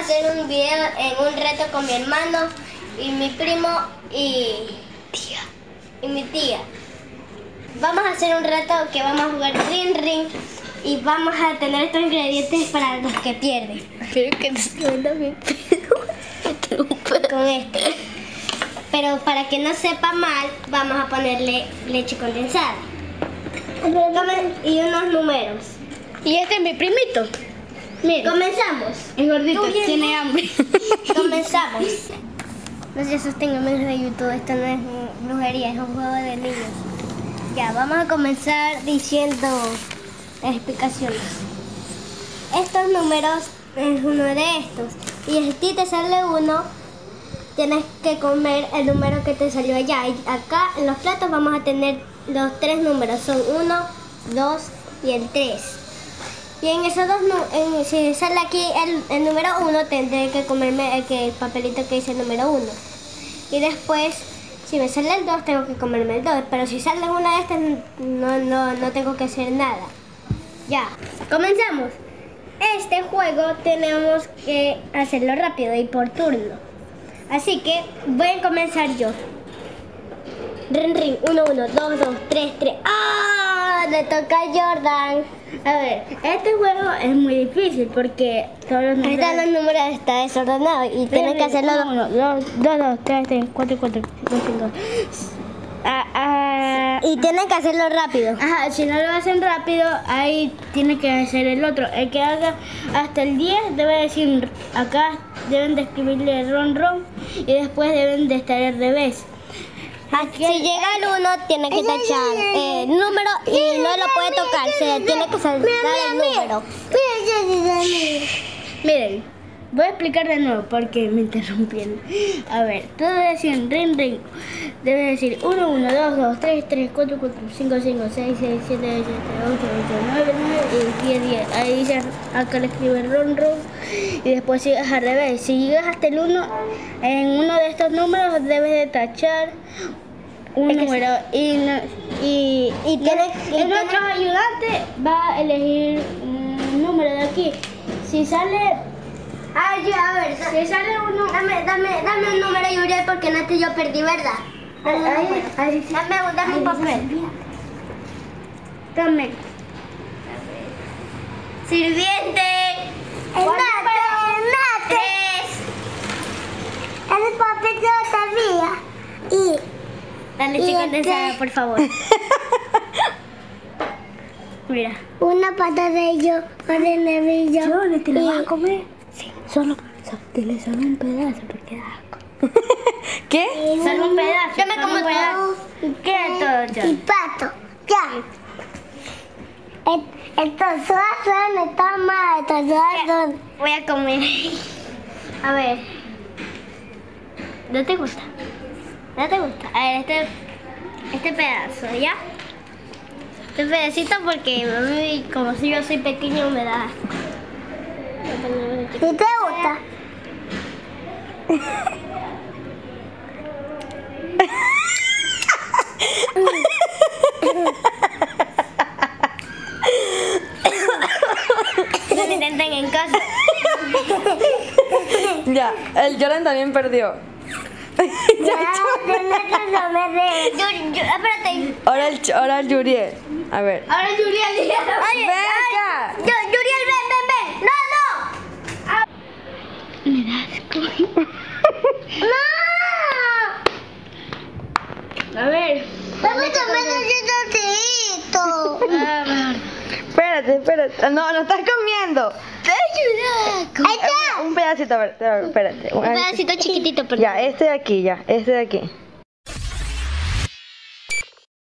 hacer un video en un reto con mi hermano y mi primo y mi tía. Vamos a hacer un reto que vamos a jugar Ring Ring y vamos a tener estos ingredientes para los que pierden. Espero que no se venda mi pedo. Con este. Pero para que no sepa mal, vamos a ponerle leche condensada. Y unos números. Y este es mi primito. Mira. Comenzamos. Es gordito, tiene hambre. Comenzamos. No se asusten, amigos de YouTube, esto no es brujería, es un juego de niños. Ya, vamos a comenzar diciendo las explicaciones. Estos números es uno de estos. Y si a ti te sale uno, tienes que comer el número que te salió allá. Y acá en los platos vamos a tener los tres números. Son 1, 2 y el 3. Y en esos dos, si sale aquí el número 1, tendré que comerme el papelito que dice el número 1. Y después, si me sale el 2, tengo que comerme el 2. Pero si sale una de estas, no tengo que hacer nada. Ya, comenzamos. Este juego tenemos que hacerlo rápido y por turno. Así que voy a comenzar yo. Ring, ring, 1, 1, 2, 2, 3, 3. ¡Ah! Le toca a Jordan. A ver, este juego es muy difícil porque todos los números... Ahorita los números están desordenados y tienes que hacerlo... 1, 2, 2, 3, 3, 4, 4, 5, 5. Y tienes que hacerlo rápido. Ajá, si no lo hacen rápido, ahí tiene que hacer el otro. El que haga hasta el 10 debe decir, acá deben de escribirle ron ron y después deben de estar al revés. Si llega el 1, tiene que tachar el número y no lo puede tocar, se tiene que saltar el número. Miren, voy a explicar de nuevo porque me interrumpieron. A ver, tú debes decir ring ring. Debes decir 1, 1, 2, 2, 3, 3, 4, 4, 5, 5, 6, 6, 7, 7, 8, 8, 9, 9 y 10, 10. Ahí dice, acá le escribes ron ron y después sigues al revés. Si llegas hasta el 1, en uno de estos números debes de tachar un número y el otro ayudante va a elegir un número de aquí. Si sale... A ver, si sale uno... Dame un número, Yuriel, porque no yo perdí, ¿verdad? Dame un papel. Dame. Sirviente. El papel yo sabía. Y La leche condensada, por favor. Mira. una pata de ello, una de yo. ¿Yo te lo vas a comer? Sí, dile solo un pedazo porque da asco. ¿Qué? Solo un pedazo. Yo me como todo. ¿Qué es todo, Y pato, ya. Estos suazos está mal, estos suazos. Voy a comer. A ver. ¿No te gusta? ¿No te gusta? A ver, este pedazo, ¿ya? Este pedacito porque a mí, como si yo soy pequeño, me da asco. ¿Y te gusta? No lo intenten en casa. Ya, el Jordan también perdió. Espérate. Ahora el Yuriel. A ver. Ahora Julia, Oye, ven acá. Yuriel, ven. No. me da asco. ¡No! A ver. ¡Dame un Espérate. No estás comiendo. Un pedacito, a ver, espérate. Un pedacito chiquitito, perdón. Ya, este de aquí.